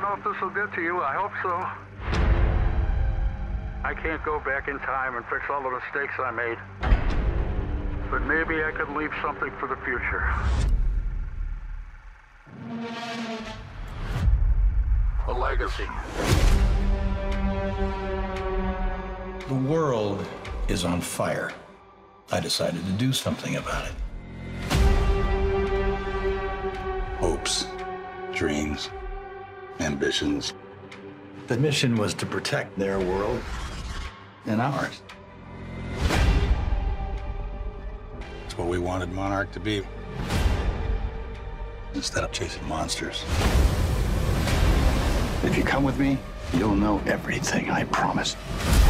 know if this will get to you. I hope so. I can't go back in time and fix all the mistakes I made. But maybe I could leave something for the future. A legacy. The world is on fire. I decided to do something about it. Hopes, dreams, ambitions. The mission was to protect their world and ours. It's what we wanted Monarch to be. Instead of chasing monsters. If you come with me, you'll know everything, I promise.